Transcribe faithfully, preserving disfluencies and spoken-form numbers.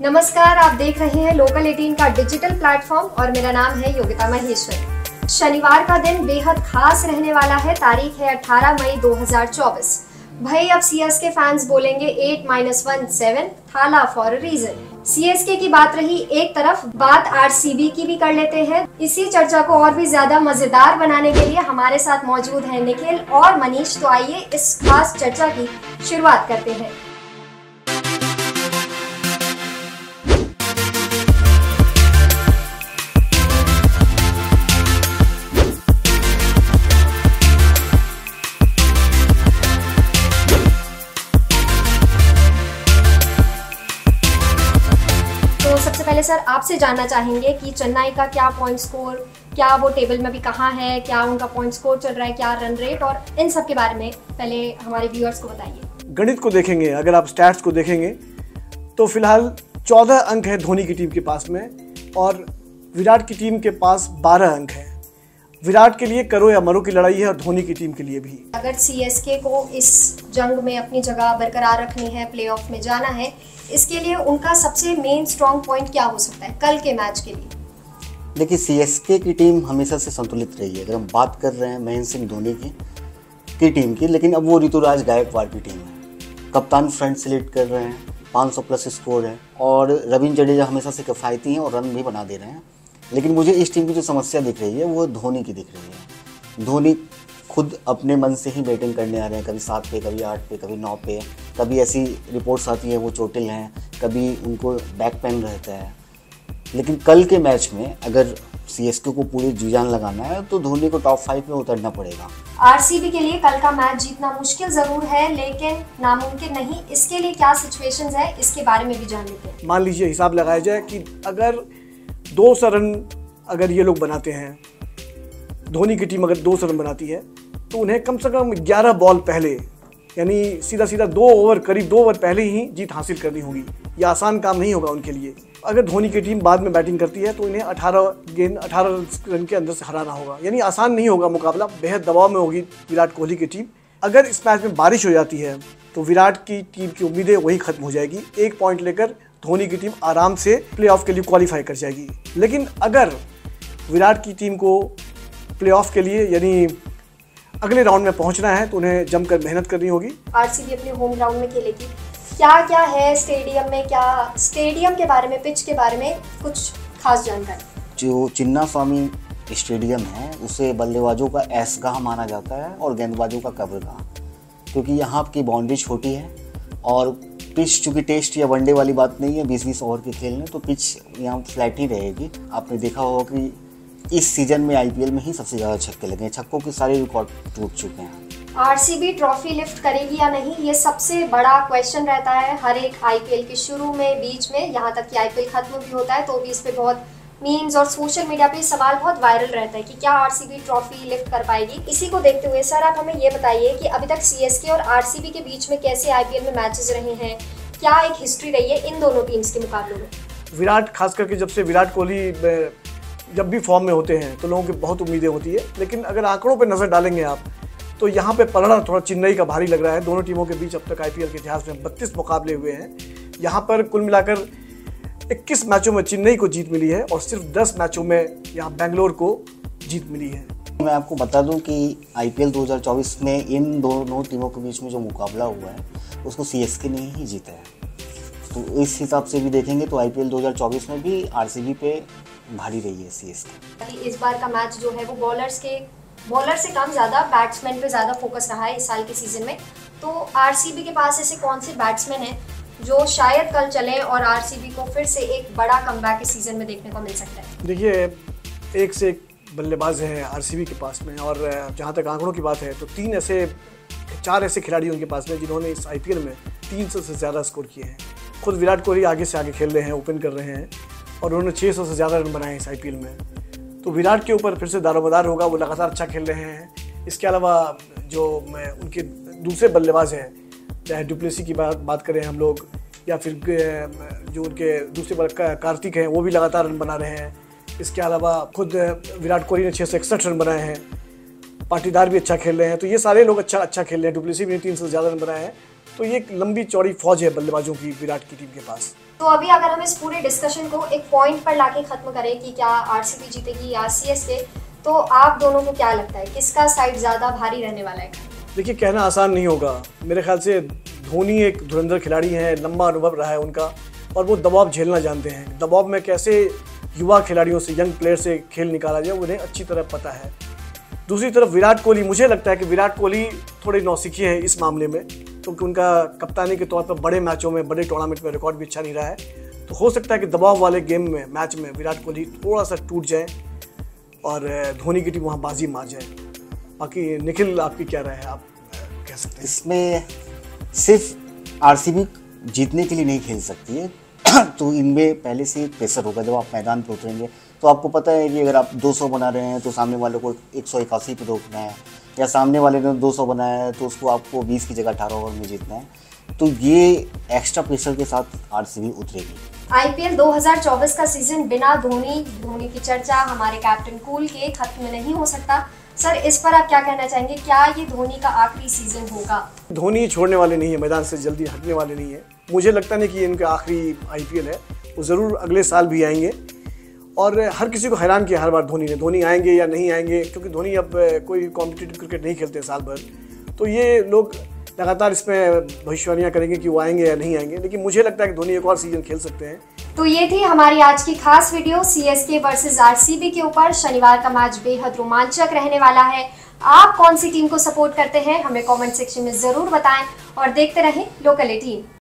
नमस्कार, आप देख रहे हैं लोकल अठारह का डिजिटल प्लेटफॉर्म और मेरा नाम है योगिता महेश्वरी। शनिवार का दिन बेहद खास रहने वाला है। तारीख है अठारह मई दो हज़ार चौबीस। भाई अब सीएसके फैंस बोलेंगे eight minus one seven Thala for a reason. CSK की बात रही एक तरफ, बात आरसीबी की भी कर लेते हैं। इसी चर्चा को और भी ज्यादा मजेदार बनाने के लिए हमारे साथ मौजूद हैं निखिल और मनीष। तो आइए इस खास चर्चा की शुरुआत करते हैं। सबसे पहले सर आपसे जानना चाहेंगे कि चेन्नई का क्या पॉइंट स्कोर, क्या वो टेबल में भी कहाँ है, क्या उनका पॉइंट स्कोर चल रहा है, क्या रन रेट, और इन सब के बारे में पहले हमारे व्यूअर्स को बताइए। गणित को देखेंगे, अगर आप स्टैट्स को देखेंगे तो फिलहाल चौदह अंक है धोनी की टीम के पास में और विराट की टीम के पास बारह अंक है। विराट के लिए करो या मरो की लड़ाई है और धोनी की टीम के लिए भी। अगर सीएसके को इस जंग में अपनी जगह बरकरार रखनी है, प्लेऑफ में जाना है, इसके लिए उनका सबसे मेन स्ट्रॉन्ग पॉइंट क्या हो सकता है कल के मैच के लिए? देखिए, सीएसके की टीम हमेशा से संतुलित रही है। अगर हम बात कर रहे हैं महेंद्र सिंह धोनी की की टीम की, लेकिन अब वो ऋतुराज गायकवाड़ की टीम है। कप्तान फ्रंट सेलेक्ट कर रहे हैं, पाँच सौ प्लस स्कोर है और रविंद्र जडेजा हमेशा से किफ़ायती हैं और रन भी बना दे रहे हैं। लेकिन मुझे इस टीम की जो समस्या दिख रही है वो धोनी की दिख रही है। धोनी खुद अपने मन से ही बैटिंग करने आ रहे हैं, कभी सात पे, कभी आठ पे, कभी नौ पे। कभी ऐसी रिपोर्ट्स आती है वो चोटिल हैं, कभी उनको बैक पेन रहता है। लेकिन कल के मैच में अगर सीएसके को पूरी जी जान लगाना है तो धोनी को टॉप फाइव में उतरना पड़ेगा। आरसीबी के लिए कल का मैच जीतना मुश्किल जरूर है लेकिन नामुमकिन नहीं। इसके लिए क्या सिचुएशंस है, इसके बारे में भी जान लेते हैं। मान लीजिए हिसाब लगाया जाए कि अगर दो सौ रन अगर ये लोग बनाते हैं, धोनी की टीम अगर दो सौ रन बनाती है तो उन्हें कम से कम ग्यारह बॉल पहले, यानी सीधा सीधा दो ओवर, करीब दो ओवर पहले ही जीत हासिल करनी होगी। यह आसान काम नहीं होगा उनके लिए। अगर धोनी की टीम बाद में बैटिंग करती है तो इन्हें अठारह गेंद अठारह रन के अंदर से हराना होगा, यानी आसान नहीं होगा मुकाबला। बेहद दबाव में होगी विराट कोहली की टीम। अगर इस मैच में बारिश हो जाती है तो विराट की टीम की उम्मीदें वही खत्म हो जाएगी। एक पॉइंट लेकर धोनी की टीम आराम से प्लेऑफ के लिए क्वालिफाई कर जाएगी। लेकिन अगर विराट की टीम को प्लेऑफ के लिए यानी अगले राउंड में पहुंचना है तो उन्हें जमकर मेहनत करनी होगी। आरसीबी अपने होम ग्राउंड में खेलेगी। क्या क्या है स्टेडियम में, क्या स्टेडियम के बारे में, पिच के बारे में कुछ खास जानकारी? जो चिन्ना स्वामी स्टेडियम है उसे बल्लेबाजों का ऐसगाह माना जाता है और गेंदबाजों का कब्रगाह, क्योंकि यहाँ की बाउंड्री छोटी है और पिच चूँकि टेस्ट या वनडे वाली बात नहीं है, बीस बीस ओवर के खेलने, तो पिच यहाँ फ्लैट ही रहेगी। आपने देखा होगा कि इस सीजन में आईपीएल में ही सबसे ज़्यादा छक्के लगे हैं, छक्कों के सारे रिकॉर्ड टूट चुके हैं। आरसीबी ट्रॉफी लिफ्ट करेगी या नहीं, ये सबसे बड़ा क्वेश्चन रहता है हर एक आईपीएल के शुरू में, बीच में, यहाँ तक कि आईपीएल खत्म भी होता है तो भी इस पे बहुत मीम्स और सोशल मीडिया पे सवाल बहुत वायरल रहता है कि क्या आरसीबी ट्रॉफी लिफ्ट कर पाएगी। इसी को देखते हुए सर आप हमें ये बताइए कि अभी तक सीएसके और आरसीबी के बीच में कैसे आईपीएल में मैचेस रहे हैं, क्या एक हिस्ट्री रही है इन दोनों टीम्स के मुकाबलों में? विराट, खास करके जब से विराट कोहली जब भी फॉर्म में होते हैं तो लोगों की बहुत उम्मीदें होती है। लेकिन अगर आंकड़ों पर नज़र डालेंगे आप तो यहाँ पे पलड़ा थोड़ा चेन्नई का भारी लग रहा है। दोनों टीमों के बीच अब तक आईपीएल के इतिहास में बत्तीस मुकाबले हुए हैं। यहाँ पर कुल मिलाकर इक्कीस मैचों में चेन्नई को जीत मिली है और सिर्फ दस मैचों में यहाँ बेंगलोर को जीत मिली है। मैं आपको बता दूं कि आईपीएल दो हज़ार चौबीस में इन दोनों टीमों के बीच में जो मुकाबला हुआ है उसको सीएसके ने ही जीता है। तो इस हिसाब से भी देखेंगे तो आईपीएल दो हज़ार चौबीस में भी आरसीबी पे भारी रही है सीएसके। इस बार का मैच जो है वो बॉलर्स के बॉलर से कम ज़्यादा बैट्समैन पे ज़्यादा फोकस रहा है इस साल के सीजन में। तो आरसीबी के पास ऐसे कौन से बैट्समैन हैं जो शायद कल चलें और आरसीबी को फिर से एक बड़ा कमबैक इस सीजन में देखने को मिल सकता है? देखिए, एक से एक बल्लेबाज हैं आरसीबी के पास में और जहाँ तक आंकड़ों की बात है तो तीन ऐसे चार ऐसे खिलाड़ी उनके पास में जिन्होंने इस आईपीएल में तीन सौ से ज़्यादा स्कोर किए हैं। खुद विराट कोहली आगे से आगे खेल रहे हैं, ओपन कर रहे हैं और उन्होंने छह सौ से ज़्यादा रन बनाए हैं इस आईपीएल में। तो विराट के ऊपर फिर से दारोमदार होगा, वो लगातार अच्छा खेल रहे हैं। इसके अलावा जो उनके दूसरे बल्लेबाज हैं, चाहे डुप्लेसी की बात बात करें हम लोग या फिर जो उनके दूसरे कार्तिक हैं वो भी लगातार रन बना रहे हैं। इसके अलावा खुद विराट कोहली ने छः सौ इकसठ रन बनाए हैं, पाटीदार भी अच्छा खेल रहे हैं। तो ये सारे लोग अच्छा अच्छा खेल रहे हैं। डुप्लेसी भी ने तीन सौ से ज़्यादा रन बनाए हैं। तो ये एक लंबी चौड़ी फौज है बल्लेबाजों की विराट की टीम के पास। तो अभी अगर हम इस पूरे डिस्कशन को एक पॉइंट पर लाके खत्म करें कि क्या आरसीबी जीतेगी या सीएसके, तो आप दोनों को क्या लगता है किसका साइड ज़्यादा भारी रहने वाला है? देखिए, कहना आसान नहीं होगा। मेरे ख्याल से धोनी एक धुरंधर खिलाड़ी हैं, लंबा अनुभव रहा है उनका और वो दबाव झेलना जानते हैं। दबाव में कैसे युवा खिलाड़ियों से, यंग प्लेयर से खेल निकाला जाए उन्हें अच्छी तरह पता है। दूसरी तरफ विराट कोहली, मुझे लगता है कि विराट कोहली थोड़े नौसिखिए हैं इस मामले में, क्योंकि उनका कप्तानी के तौर पर बड़े मैचों में, बड़े टूर्नामेंट में रिकॉर्ड भी अच्छा नहीं रहा है। तो हो सकता है कि दबाव वाले गेम में, मैच में विराट कोहली थोड़ा सा टूट जाए और धोनी की टीम वहाँ बाजी मार जाए। बाकी निखिल, आपकी क्या राय है, आप कह सकते हैं? इसमें सिर्फ आरसीबी जीतने के लिए नहीं खेल सकती है तो इनमें पहले से एक प्रेशर होगा। जब आप मैदान पर उतरेंगे तो आपको पता है कि अगर आप दो सौ बना रहे हैं तो सामने वाले को एक सौ इक्यासी पे रोकना है, या सामने वाले ने दो सौ बनाया है तो उसको आपको बीस की जगह अठारह ओवर में जीतना है। तो ये एक्स्ट्रा प्रेशर के साथ आरसीबी उतरेगी। आईपीएल दो हज़ार चौबीस का सीजन बिना धोनी धोनी की चर्चा हमारे कैप्टन कूल के खत्म नहीं हो सकता। सर, इस पर आप क्या कहना चाहेंगे? क्या ये धोनी का आखिरी सीजन होगा? धोनी छोड़ने वाले नहीं है, मैदान से जल्दी हटने वाले नहीं है। मुझे लगता नहीं कि इनका आखिरी आईपीएल है, वो ज़रूर अगले साल भी आएंगे। और हर किसी को हैरान किया हर बार धोनी ने, धोनी आएंगे या नहीं आएंगे, क्योंकि धोनी अब कोई कॉम्पिटिटिव क्रिकेट नहीं खेलते साल भर। तो ये लोग लगातार इसमें भविष्यवाणियाँ करेंगे कि वो आएंगे या नहीं आएंगे, लेकिन मुझे लगता है कि धोनी एक और सीजन खेल सकते हैं। तो ये थी हमारी आज की खास वीडियो सीएसके वर्सेस आरसीबी के ऊपर। शनिवार का मैच बेहद रोमांचक रहने वाला है। आप कौन सी टीम को सपोर्ट करते हैं हमें कमेंट सेक्शन में जरूर बताएं और देखते रहें लोकल एटीन।